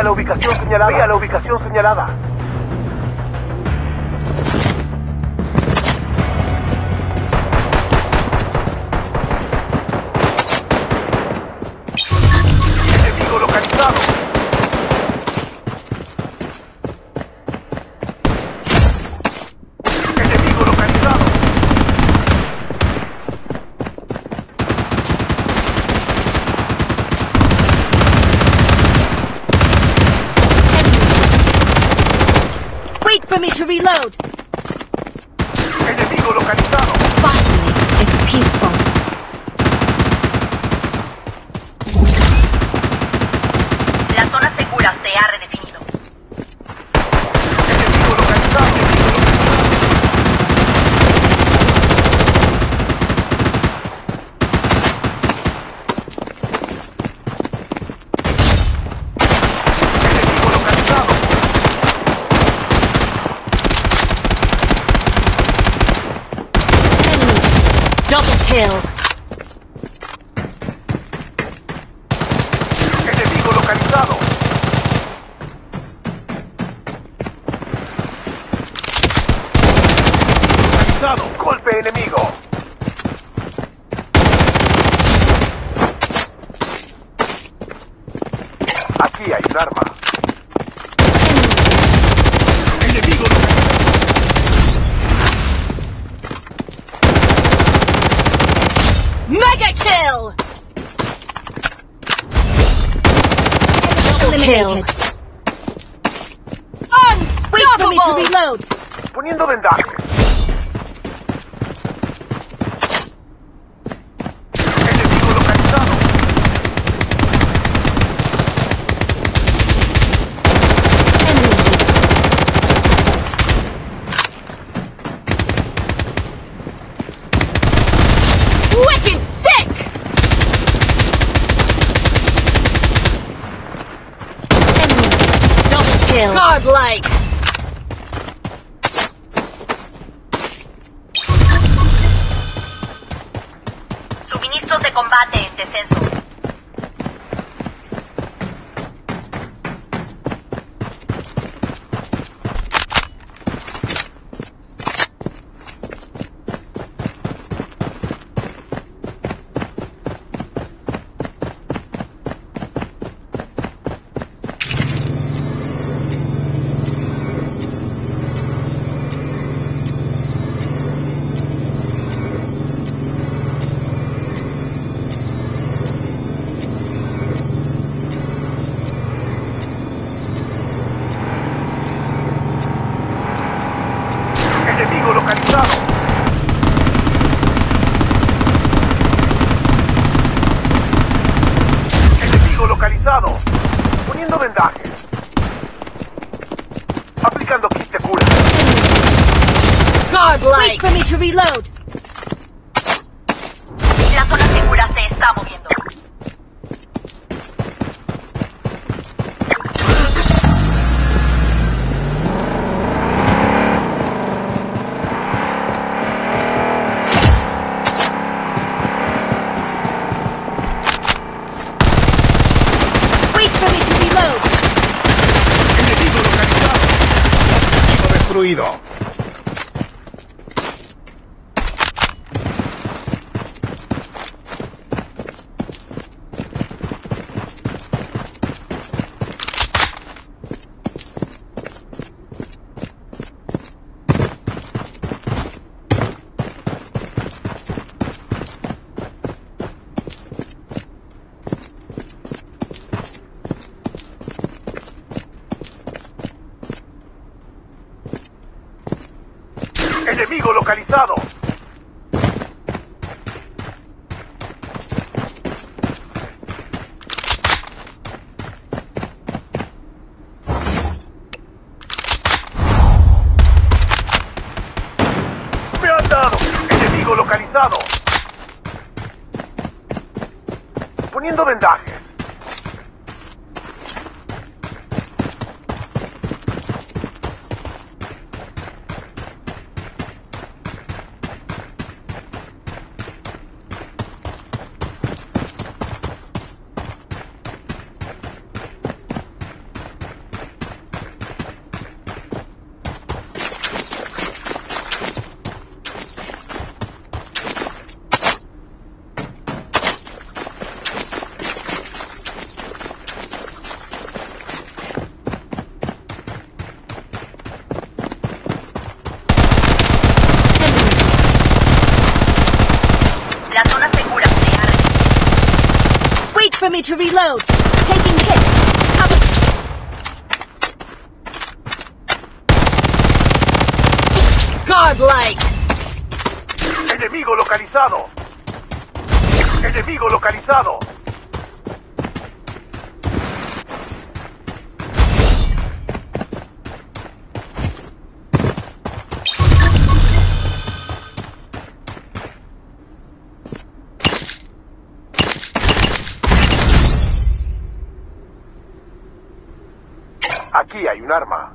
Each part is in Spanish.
a la ubicación señalada. Ve a la ubicación señalada. Enemigo localizado. Enemigo localizado. Wait for me to reload. Enemigo localizado. Finally, it's peaceful. La zona segura se ha redefinido. Enemigo localizado. Enemigo localizado. Double kill. Enemigo localizado. Localizado. Golpe enemigo. Aquí hay un arma. Enemigo localizado. Mega kill. Double kill. Wait for me to reload. Poniendo vendaje. Enemigo localizado. Wicked sick. Double kill. Godlike. Suministros de combate en descenso. Enemigo localizado. Enemigo localizado. Poniendo vendaje. Aplicando kit de cura. Godlike. Wait for me to reload. La zona segura se está moviendo. Wait for me to reload. Enemigo localizado. Enemigo destruido. Enemigo localizado. Me han dado. Enemigo localizado. Poniendo vendajes. for me to reload. Taking hit. Cover. Godlike. Enemigo localizado. Enemigo localizado. Aquí hay un arma.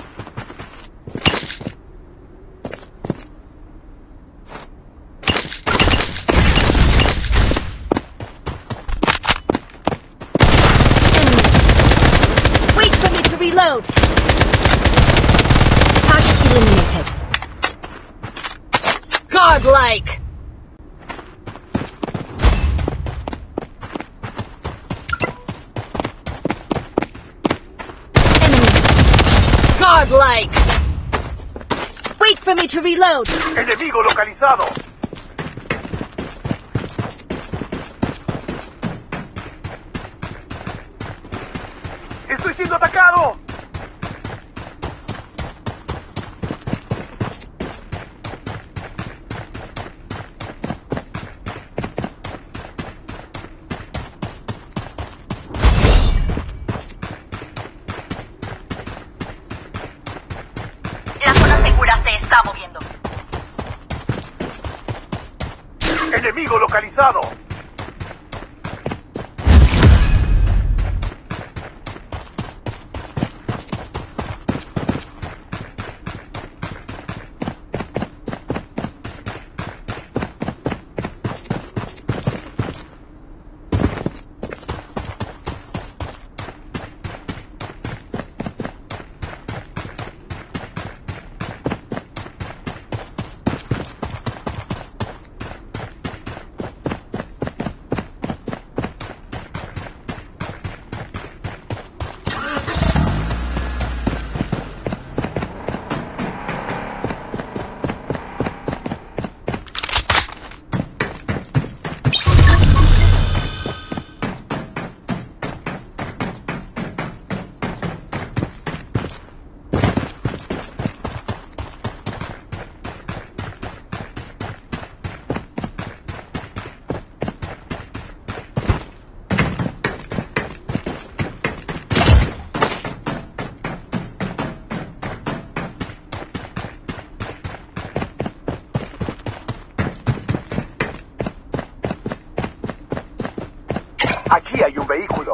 Wait for me to reload. Target eliminated. Godlike. Godlike. Wait for me to reload. Enemigo localizado. ¡Estoy siendo atacado! La zona segura se está moviendo. Enemigo localizado. Aquí hay un vehículo.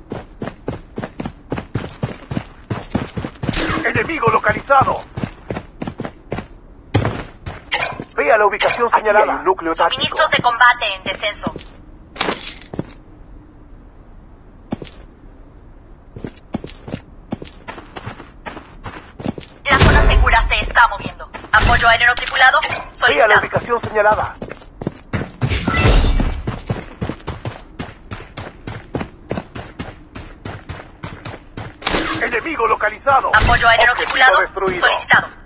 Enemigo localizado. Vea la ubicación señalada. Hay un núcleo táctico. Suministros de combate en descenso. La zona segura se está moviendo. Apoyo aéreo tripulado Vea la solicitado. ubicación señalada. Enemigo localizado. Apoyo aéreo Objetivo tripulado destruido. solicitado.